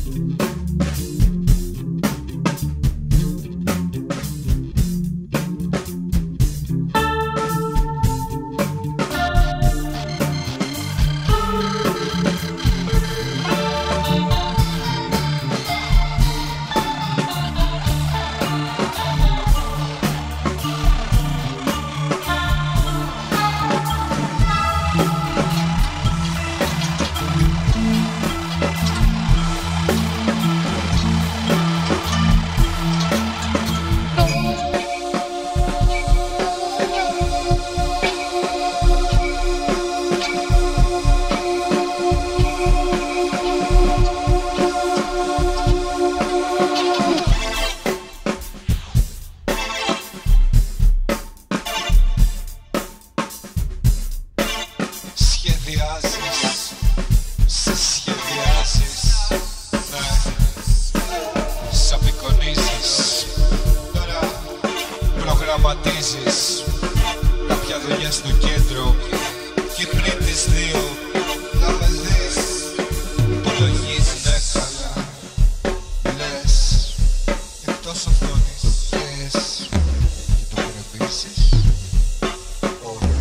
Προγραμματίζεις κάποια δουλειά στο κέντρο και πριν τις 2 να με δεις. Υπολογίζεις ναι καλά, λες εκτός οθόνης λες και το κρεμίσεις. Όλα,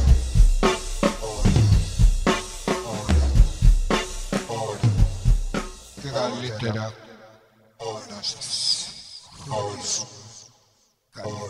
και καλύτερα όλα σας, όλους. Καλό.